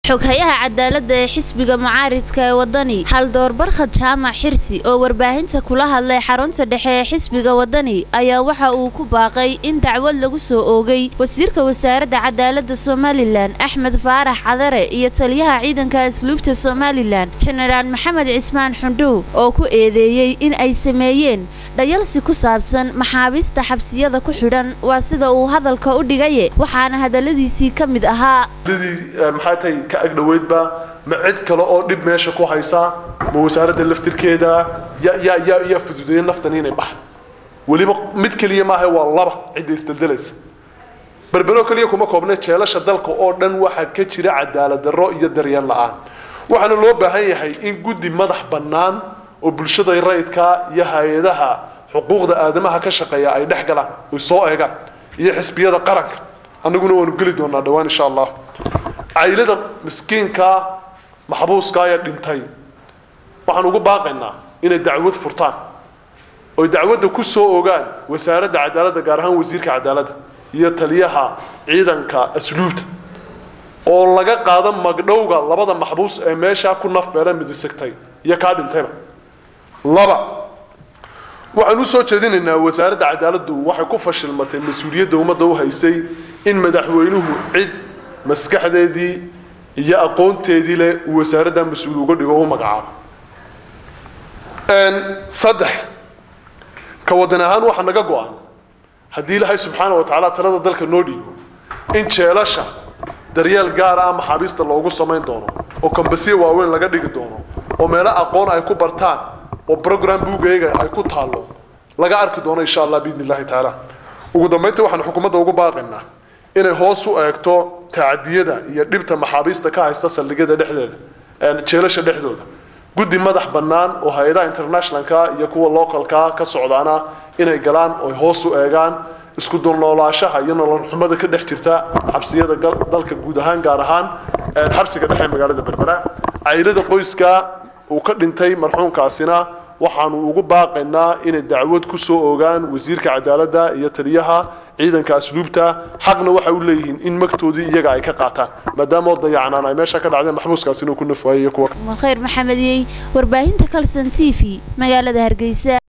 xoghayaha cadaaladda ee xisbiga mucaaridka ee wadani hal door barkhad jaamac xirsi oo warbaahinta kula hadlay xarunta dhexe ee xisbiga wadani ayaa waxa uu ku baaqay in dacwad lagu soo oogay wasiirka wasaaradda cadaaladda Soomaaliland Axmed Faarax Cadare iyo taliyaha ciidanka asluubta Soomaaliland General Maxamed Cismaan Xunduu oo ku eedeeyay in ay sameeyeen dhayalsi ku saabsan maxaabiista xabsiyada ku xidhan waa sida uu hadalka u dhigay waxaana hadaladiisii ka mid ahaa ka agdhaweydba ma cid kale oo dib meesha ku haysa ma wasaaradda laftirkeeda ya fududeeyay naftan inay baxdo waliba mid kaliya ma aha waa laba cid isdaldalaysa barbaro kaliya kuma koobnay jeelasha dalka oo dhan waxa ka jira cadaalad darro iyo daryeel la'aan waxaana loo baahan yahay in guddi madax bannaan oo bulshada rayidka iyo hay'adaha xuquuqda aadamaha ka shaqeeya ay dhex galaan oo soo eegaan iyo xisbiyada qaranka anaguna waanu gali doonaa dhawaan insha Allah عائلة مسكين كا محبوس كا يدنتين وحنو باقينا إن الدعوة فرطان والدعوة كسو أوجان وسارة عدالة جارهان وزير كعدالة يتليها عيدا كأسلوب والله جا قادم مقدوجا لبضا محبوس ماشى كنا في بلاد مد السكتين يكاد انتبه لبا وعنو سو تشدين إن وسارة عدالة وحكوفش المسؤولية دوما دو هيسي إن مدحوينه عد maskaxdeedii iyo aqoonteedii leh wasaaradda mas'uul uga dhigo oo magacaabo saddex ka wadan ahaan waxa naga go'an hadii Ilaahay subxaanahu wa ta'ala talada dalka noo dhigo in jeelasha daryeel gaar ah maxaabiista loogu sameyn doono oo kambasiyo waaweyn laga dhigi doono oo meelo aqoon ay ku bartaan oo program buugayga ay ku taalo laga arki doono insha Allah biidnillaahi ta'ala ugu dambeyntii waxaan xukuumadda ugu baaqaynaa inay hoos u eegto تعديدا يدبت محابيست كهيستا سلجدا دحدeda jeelasha dhexdooda guddi madax bannaan oo hay'adaha international ka iyo kuwa local ka socdaana inay galaan oo hoos u eegaan isku dulnoolaashaha iyo nolol xumada ka dhex jirta xabsiyada dalka guud ahaan gaar ahaan xabsiga dhexe magaalada Berbera caylada qoyska uu ka dhintay marxuumkaasina waxaanu ugu baaqaynaa inay dacwad ku soo oogaan wasiirka cadaaladda iyo taliyaha ciidanka asluubta xaqna waxa uu leeyahay in magtoodii iyaga ay ka qaataan maadaama dayacnaan ay meesha ka dhacday maxbuuskaas inuu ku nafwaayay kuwa khayr maxamediyay warbaahinta Kalsan TV magaalada Hargeysa.